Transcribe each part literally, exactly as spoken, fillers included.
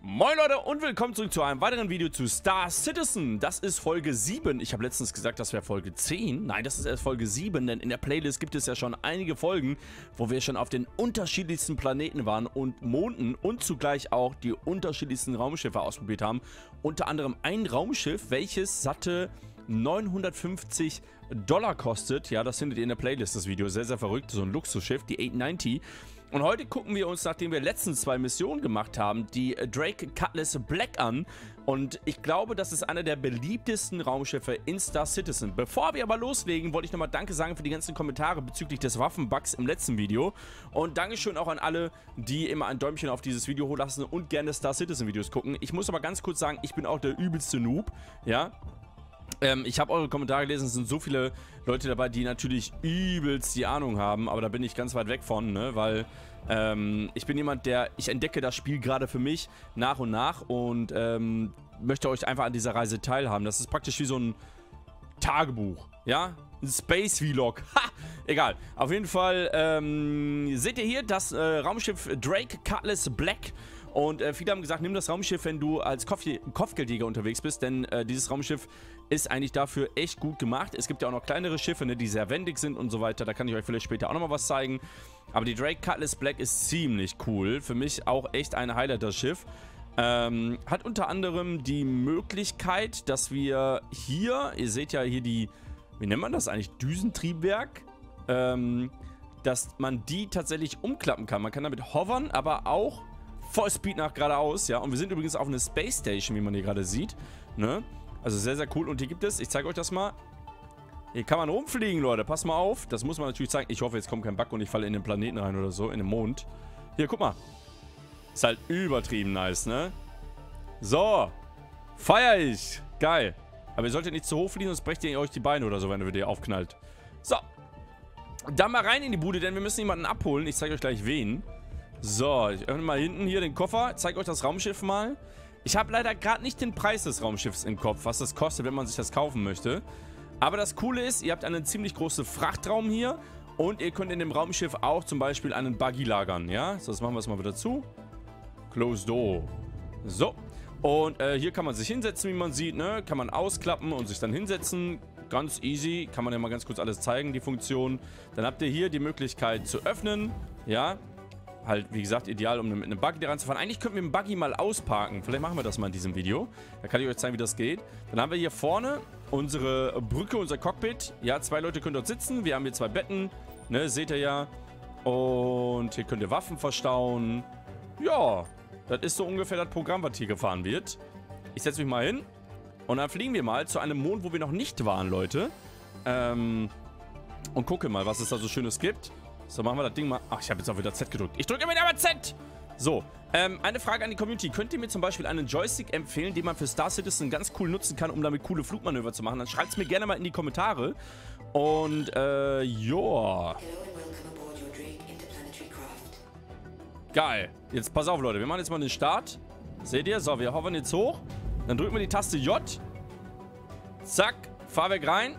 Moin Leute und willkommen zurück zu einem weiteren Video zu Star Citizen. Das ist Folge sieben. Ich habe letztens gesagt, das wäre Folge zehn. Nein, das ist erst Folge sieben, denn in der Playlist gibt es ja schon einige Folgen, wo wir schon auf den unterschiedlichsten Planeten waren und Monden und zugleich auch die unterschiedlichsten Raumschiffe ausprobiert haben. Unter anderem ein Raumschiff, welches satte neunhundertfünfzig Dollar kostet. Ja, das findet ihr in der Playlist, das Video. Sehr, sehr verrückt. So ein Luxusschiff, die achthundertneunzig. Und heute gucken wir uns, nachdem wir letztens zwei Missionen gemacht haben, die Drake Cutlass Black an. Und ich glaube, das ist einer der beliebtesten Raumschiffe in Star Citizen. Bevor wir aber loslegen, wollte ich nochmal Danke sagen für die ganzen Kommentare bezüglich des Waffenbugs im letzten Video. Und Dankeschön auch an alle, die immer ein Däumchen auf dieses Video lassen und gerne Star Citizen Videos gucken. Ich muss aber ganz kurz sagen, ich bin auch der übelste Noob, ja. Ähm, ich habe eure Kommentare gelesen, es sind so viele Leute dabei, die natürlich übelst die Ahnung haben, aber da bin ich ganz weit weg von, ne, weil ähm, ich bin jemand, der, ich entdecke das Spiel gerade für mich nach und nach und ähm, möchte euch einfach an dieser Reise teilhaben. Das ist praktisch wie so ein Tagebuch, ja, ein Space-Vlog, ha, egal. Auf jeden Fall ähm, seht ihr hier das äh, Raumschiff Drake Cutlass Black. Und äh, viele haben gesagt, nimm das Raumschiff, wenn du als Kopf Kopfgeldjäger unterwegs bist, denn äh, dieses Raumschiff ist eigentlich dafür echt gut gemacht. Es gibt ja auch noch kleinere Schiffe, ne, die sehr wendig sind und so weiter. Da kann ich euch vielleicht später auch nochmal was zeigen. Aber die Drake Cutlass Black ist ziemlich cool. Für mich auch echt ein Highlight, das Schiff. Ähm, hat unter anderem die Möglichkeit, dass wir hier, ihr seht ja hier die, wie nennt man das eigentlich, Düsentriebwerk, ähm, dass man die tatsächlich umklappen kann. Man kann damit hovern, aber auch Vollspeed nach geradeaus, ja. Und wir sind übrigens auf einer Space Station, wie man hier gerade sieht, ne? Also sehr, sehr cool. Und hier gibt es, ich zeige euch das mal, hier kann man rumfliegen, Leute. Passt mal auf. Das muss man natürlich zeigen. Ich hoffe, jetzt kommt kein Bug und ich falle in den Planeten rein oder so, in den Mond. Hier, guck mal. Ist halt übertrieben nice, ne? So. Feier ich. Geil. Aber ihr solltet nicht zu hoch fliegen, sonst brecht ihr euch die Beine oder so, wenn ihr die aufknallt. So. Dann mal rein in die Bude, denn wir müssen jemanden abholen. Ich zeige euch gleich wen. So, ich öffne mal hinten hier den Koffer, zeige euch das Raumschiff mal. Ich habe leider gerade nicht den Preis des Raumschiffs im Kopf, was das kostet, wenn man sich das kaufen möchte. Aber das Coole ist, ihr habt einen ziemlich großen Frachtraum hier und ihr könnt in dem Raumschiff auch zum Beispiel einen Buggy lagern, ja? So, das machen wir es mal wieder zu. Close door. So, und äh, hier kann man sich hinsetzen, wie man sieht, ne? Kann man ausklappen und sich dann hinsetzen. Ganz easy, kann man ja mal ganz kurz alles zeigen, die Funktion. Dann habt ihr hier die Möglichkeit zu öffnen, ja? Halt, wie gesagt, ideal, um mit einem Buggy ranzufahren. Eigentlich könnten wir den Buggy mal ausparken. Vielleicht machen wir das mal in diesem Video. Da kann ich euch zeigen, wie das geht. Dann haben wir hier vorne unsere Brücke, unser Cockpit. Ja, zwei Leute können dort sitzen. Wir haben hier zwei Betten. Ne, seht ihr ja. Und hier könnt ihr Waffen verstauen. Ja, das ist so ungefähr das Programm, was hier gefahren wird. Ich setze mich mal hin. Und dann fliegen wir mal zu einem Mond, wo wir noch nicht waren, Leute. Ähm, und gucke mal, was es da so Schönes gibt. So, machen wir das Ding mal. Ach, ich habe jetzt auch wieder Z gedrückt. Ich drücke immer wieder Z! So, ähm, eine Frage an die Community. Könnt ihr mir zum Beispiel einen Joystick empfehlen, den man für Star Citizen ganz cool nutzen kann, um damit coole Flugmanöver zu machen? Dann schreibt es mir gerne mal in die Kommentare. Und, äh, joa. Geil. Jetzt pass auf, Leute. Wir machen jetzt mal den Start. Seht ihr? So, wir hovern jetzt hoch. Dann drücken wir die Taste J. Zack. Fahrwerk rein.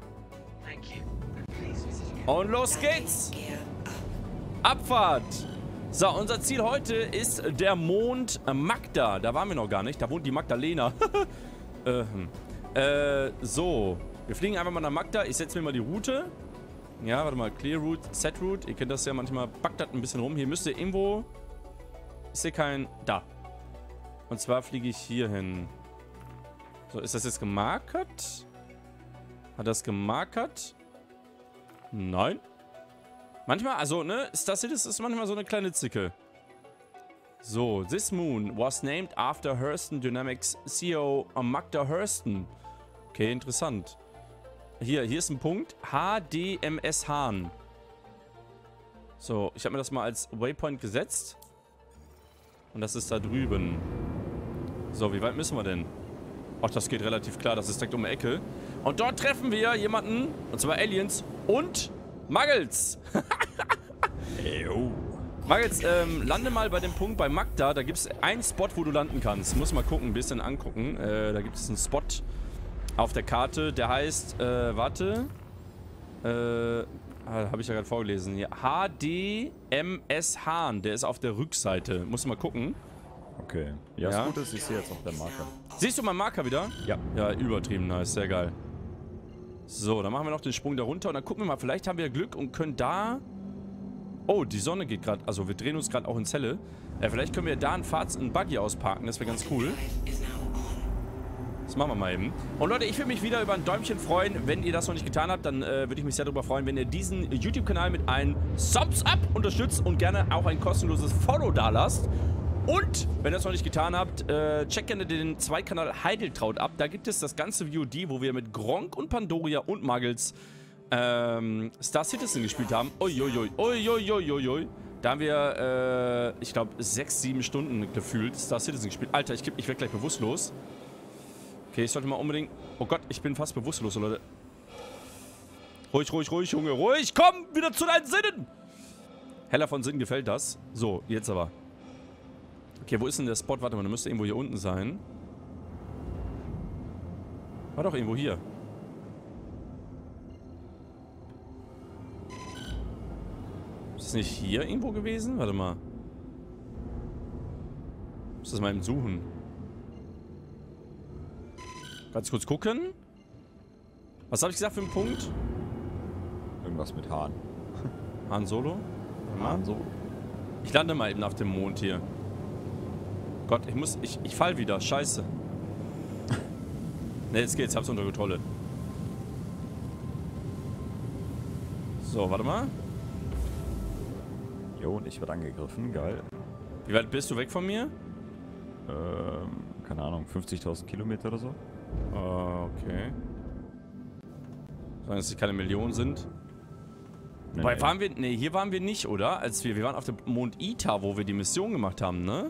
Und los geht's. Abfahrt. So, unser Ziel heute ist der Mond Magda. Da waren wir noch gar nicht. Da wohnt die Magdalena. äh, hm. äh, so. Wir fliegen einfach mal nach Magda. Ich setze mir mal die Route. Ja, warte mal. Clear Route, Set Route. Ihr kennt das ja manchmal. Backt das ein bisschen rum. Hier müsste irgendwo... Ist hier kein... Da. Und zwar fliege ich hier hin. So, ist das jetzt gemarkert? Hat das gemarkert? Nein. Manchmal, also, ne, Star Citizen ist manchmal so eine kleine Zicke. So, this moon was named after Hurston Dynamics C E O Magda Hurston. Okay, interessant. Hier, hier ist ein Punkt. H D M S Hahn. So, ich habe mir das mal als Waypoint gesetzt. Und das ist da drüben. So, wie weit müssen wir denn? Ach, das geht relativ klar. Das ist direkt um die Ecke. Und dort treffen wir jemanden, und zwar Aliens und Muggles. Eyo. Muggles, ähm, lande mal bei dem Punkt bei Magda. Da gibt es einen Spot, wo du landen kannst. Muss mal gucken, ein bisschen angucken. Äh, da gibt es einen Spot auf der Karte, der heißt, äh, warte. Äh, habe ich ja gerade vorgelesen. Hier. H D M S Hahn. Der ist auf der Rückseite. Muss mal gucken. Okay. Ja, Ja. das Gute ist, ich sehe jetzt auch den Marker. Siehst du meinen Marker wieder? Ja. Ja, übertrieben nice, sehr geil. So, dann machen wir noch den Sprung da runter und dann gucken wir mal, vielleicht haben wir Glück und können da... Oh, die Sonne geht gerade, also wir drehen uns gerade auch in Zelle. Äh, vielleicht können wir da ein Fahrzeug, ein Buggy ausparken, das wäre ganz cool. Das machen wir mal eben. Und Leute, ich würde mich wieder über ein Däumchen freuen. Wenn ihr das noch nicht getan habt, dann äh, würde ich mich sehr darüber freuen, wenn ihr diesen YouTube-Kanal mit einem Thumbs Up unterstützt und gerne auch ein kostenloses Follow da lasst. Und, wenn ihr das noch nicht getan habt, äh, checkt gerne den Zweitkanal Heideltraut ab. Da gibt es das ganze V O D, wo wir mit Gronk und Pandoria und Muggles ähm, Star Citizen gespielt haben. Uiuiui, uiuiuiui. Da haben wir, äh, ich glaube, sechs, sieben Stunden gefühlt Star Citizen gespielt. Alter, ich, ich werde gleich bewusstlos. Okay, ich sollte mal unbedingt... Oh Gott, ich bin fast bewusstlos, Leute. Ruhig, ruhig, ruhig, Junge, ruhig. Komm, wieder zu deinen Sinnen. Heller von Sinnen gefällt das. So, jetzt aber. Okay, wo ist denn der Spot? Warte mal, der müsste irgendwo hier unten sein. War doch irgendwo hier. Ist das nicht hier irgendwo gewesen? Warte mal. Ich muss das mal eben suchen. Ganz kurz gucken. Was habe ich gesagt für einen Punkt? Irgendwas mit Hahn. Han Solo? Hahn Solo. Ich lande mal eben auf dem Mond hier. Gott, ich muss... Ich, ich fall wieder. Scheiße. Ne, jetzt geht's. Ich hab's unter Kontrolle. So, warte mal. Jo, und ich werde angegriffen. Geil. Wie weit bist du weg von mir? Ähm, keine Ahnung, fünfzigtausend Kilometer oder so. Okay. Solange es keine Millionen sind. Nee, Wobei, nee. waren wir... Ne, hier waren wir nicht, oder? Als wir... Wir waren auf dem Mond Ita, wo wir die Mission gemacht haben, ne?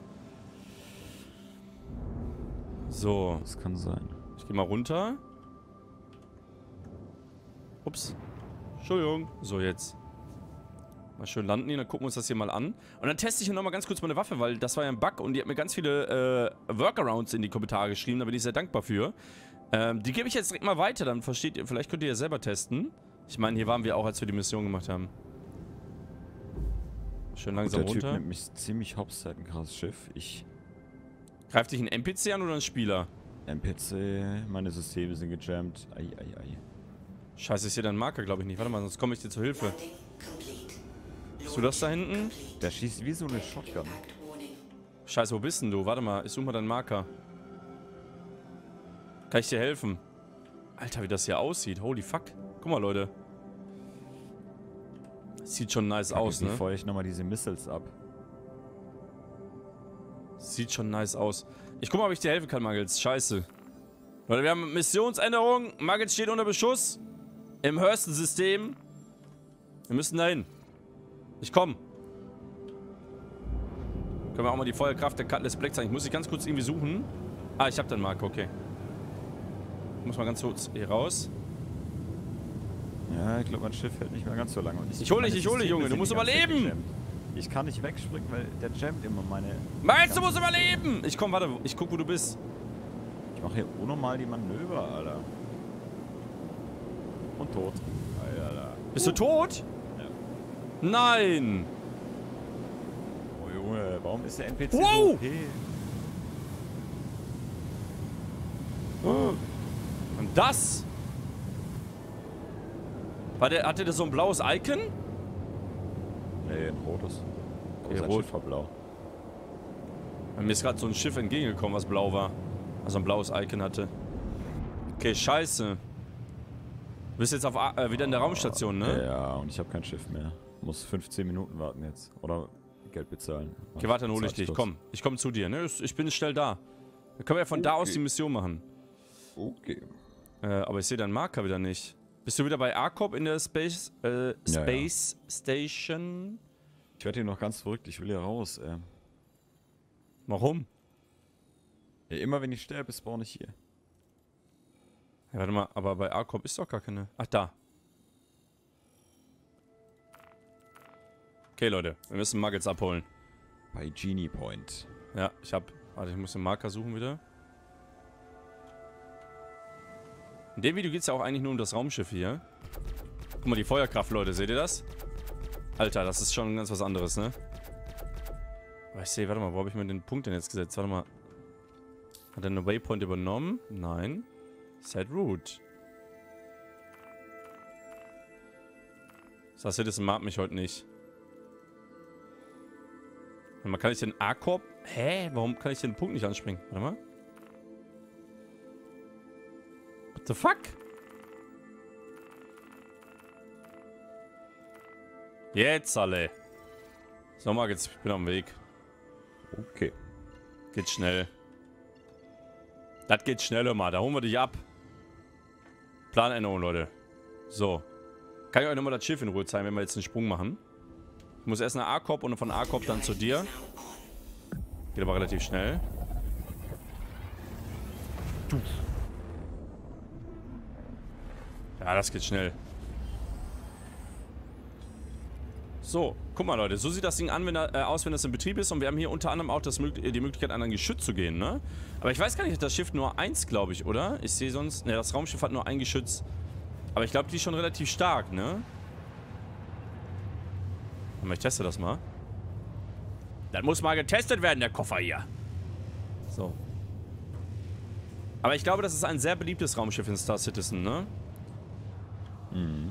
So. Das kann sein. Ich gehe mal runter. Ups. Entschuldigung. So, jetzt. Mal schön landen hier, dann gucken wir uns das hier mal an. Und dann teste ich hier nochmal ganz kurz meine Waffe, weil das war ja ein Bug und die hat mir ganz viele äh, Workarounds in die Kommentare geschrieben, da bin ich sehr dankbar für. Ähm, die gebe ich jetzt direkt mal weiter, dann versteht ihr, vielleicht könnt ihr ja selber testen. Ich meine, hier waren wir auch, als wir die Mission gemacht haben. Schön langsam Gut, der runter. Typ nimmt mich ziemlich hops, der hat ein krasses Schiff. Ich... Greift dich ein N P C an oder ein Spieler? N P C, meine Systeme sind gejammt. Ei, ei, ei. Scheiße, ist hier dein Marker, glaube ich nicht. Warte mal, sonst komme ich dir zur Hilfe. Siehst du das da hinten? Der schießt wie so eine Shotgun. Scheiße, wo bist denn du? Warte mal, ich suche mal deinen Marker. Kann ich dir helfen? Alter, wie das hier aussieht. Holy fuck. Guck mal, Leute. Sieht schon nice aus, Wie ne? feuere ich nochmal diese Missiles ab? Sieht schon nice aus. Ich guck mal, ob ich dir helfen kann, Muggles. Scheiße. Leute, wir haben Missionsänderung. Muggles steht unter Beschuss. Im Hurston-System. Wir müssen dahin. Ich komm. Können wir auch mal die Feuerkraft der Cutlass Black zeigen. Ich muss dich ganz kurz irgendwie suchen. Ah, ich hab den Marker, okay. Ich muss mal ganz kurz hier raus. Ja, ich glaube, mein Schiff hält nicht mehr ganz so lange. Und Ich hol dich, meine ich hol dich, Systeme Junge. Du sind musst die ganze Zeit überleben. gejammt. Ich kann nicht wegspringen, weil der jammt immer meine... Meinst du, musst überleben? Ich komm, warte. Ich guck, wo du bist. Ich mache hier unnormal die Manöver, Alter. Und tot. Alter. Bist du tot? Ja. Nein. Oh Junge, warum ist der N P C Wow. so okay? Und das? War der, hatte der so ein blaues Icon? Nee, ein rotes. Okay, Sein rot. Schiff war blau. Mir ist gerade so ein Schiff entgegengekommen, was blau war. Also ein blaues Icon hatte. Okay, scheiße. Du bist jetzt auf, äh, wieder in der Raumstation, ne? Ja, und ich habe kein Schiff mehr. Muss fünfzehn Minuten warten jetzt. Oder Geld bezahlen. Okay, warte, dann hol ich dich. Zeitschluss. Komm, ich komme zu dir, ne? Ich bin schnell da. Dann können wir ja von da aus die Mission machen. Okay. Äh, aber ich sehe deinen Marker wieder nicht. Bist du wieder bei A C O P in der Space, äh, Space ja. Station? Ich werde hier noch ganz verrückt. Ich will hier raus, ey. Warum? Ja, immer wenn ich sterbe, spawn ich hier. Ja, warte mal, aber bei A C O P ist doch gar keine... Ach, da. Okay, Leute, wir müssen Muggles abholen. Bei Genie Point. Ja, ich hab... Warte, ich muss den Marker suchen wieder. In dem Video geht es ja auch eigentlich nur um das Raumschiff hier. Guck mal, die Feuerkraft, Leute, seht ihr das? Alter, das ist schon ganz was anderes, ne? Ich sehe, warte mal, wo habe ich mir den Punkt denn jetzt gesetzt? Warte mal. Hat er eine Waypoint übernommen? Nein. Set Route. Star Citizen mag mich heute nicht. Warte mal, kann ich den A-Korb... Hä? Warum kann ich den Punkt nicht anspringen? Warte mal. What the fuck? Jetzt alle. So, mal geht's. Ich bin auf dem Weg. Okay. Geht schnell. Das geht schneller mal. Da holen wir dich ab. Planänderung, Leute. So. Kann ich euch nochmal das Schiff in Ruhe zeigen, wenn wir jetzt einen Sprung machen. Ich muss erst eine A-Korb und von A-Korb dann zu dir. Geht aber relativ schnell. Ja, das geht schnell. So, guck mal, Leute. So sieht das Ding an, wenn er, äh, aus, wenn das in Betrieb ist. Und wir haben hier unter anderem auch das, die Möglichkeit, an ein Geschütz zu gehen, ne? Aber ich weiß gar nicht, hat das Schiff nur eins, glaube ich, oder? Ich sehe sonst... Ne, das Raumschiff hat nur ein Geschütz. Aber ich glaube, die ist schon relativ stark, ne? Aber ich teste das mal. Das muss mal getestet werden, der Koffer hier. So. Aber ich glaube, das ist ein sehr beliebtes Raumschiff in Star Citizen, ne? Mhm.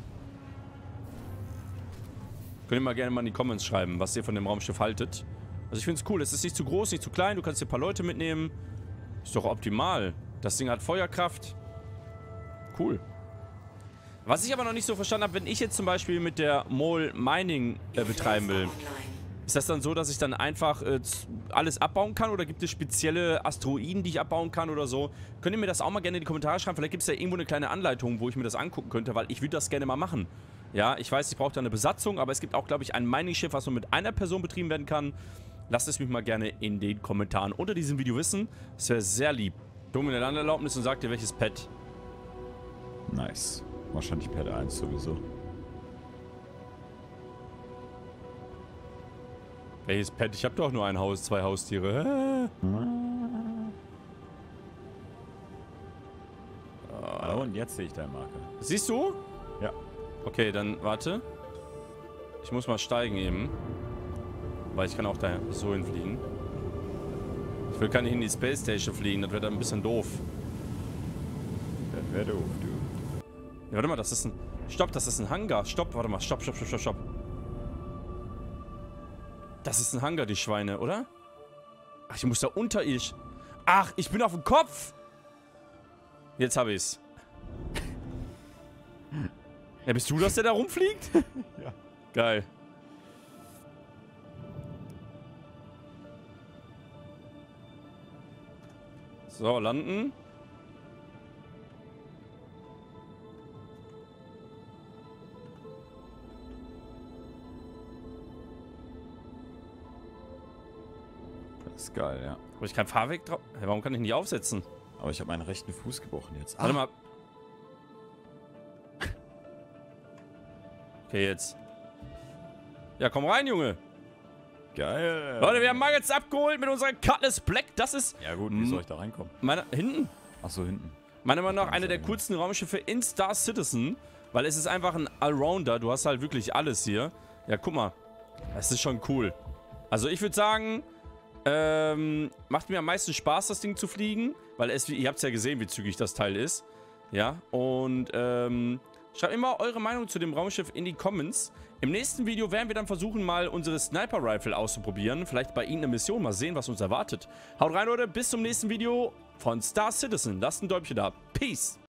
Könnt ihr mal gerne mal in die Comments schreiben, was ihr von dem Raumschiff haltet. Also ich finde es cool. Es ist nicht zu groß, nicht zu klein. Du kannst dir ein paar Leute mitnehmen. Ist doch optimal. Das Ding hat Feuerkraft. Cool. Was ich aber noch nicht so verstanden habe, wenn ich jetzt zum Beispiel mit der Mole Mining äh, betreiben will, ist das dann so, dass ich dann einfach äh, alles abbauen kann? Oder gibt es spezielle Asteroiden, die ich abbauen kann oder so? Könnt ihr mir das auch mal gerne in die Kommentare schreiben? Vielleicht gibt es ja irgendwo eine kleine Anleitung, wo ich mir das angucken könnte, weil ich würde das gerne mal machen. Ja, ich weiß, ich brauche da eine Besatzung, aber es gibt auch, glaube ich, ein Mining-Schiff, was nur mit einer Person betrieben werden kann. Lasst es mich mal gerne in den Kommentaren unter diesem Video wissen. Das wäre sehr lieb. Dumm in der Landeerlaubnis und sagt dir, welches Pet. Nice. Wahrscheinlich Pad eins sowieso. Welches Pet? Ich habe doch nur ein Haus, zwei Haustiere. Oh, und jetzt sehe ich deine Marke. Siehst du? Ja. Okay, dann warte. Ich muss mal steigen eben. Weil ich kann auch da so hinfliegen. Ich will gar nicht in die Space Station fliegen, das wäre dann ein bisschen doof. Das wäre doof, du. Ja, warte mal, das ist ein... Stopp, das ist ein Hangar. Stopp, warte mal. Stopp, stopp, stopp, stopp, stopp. Das ist ein Hangar, die Schweine, oder? Ach, ich muss da unterirdisch. Ach, ich bin auf dem Kopf. Jetzt habe ich's. Ja, bist du das, der da rumfliegt? Ja. Geil. So, landen. Das ist geil, ja. Habe ich keinen Fahrweg drauf? Hey, warum kann ich nicht aufsetzen? Aber ich habe meinen rechten Fuß gebrochen jetzt. Warte mal. Okay, jetzt. Ja, komm rein, Junge. Geil. Leute, wir haben Muggets abgeholt mit unserer Cutlass Black. Das ist... Ja gut, wie soll ich da reinkommen? Meine, hinten. Achso, hinten. Meiner Meinung nach eine der coolsten Raumschiffe in Star Citizen. Weil es ist einfach ein Allrounder. Du hast halt wirklich alles hier. Ja, guck mal. Das ist schon cool. Also ich würde sagen... Ähm, macht mir am meisten Spaß, das Ding zu fliegen. Weil es, ihr habt es ja gesehen, wie zügig das Teil ist. Ja, und ähm... schreibt immer eure Meinung zu dem Raumschiff in die Comments. Im nächsten Video werden wir dann versuchen, mal unsere Sniper Rifle auszuprobieren. Vielleicht bei irgendeiner Mission. Mal sehen, was uns erwartet. Haut rein, Leute. Bis zum nächsten Video von Star Citizen. Lasst ein Däumchen da. Peace.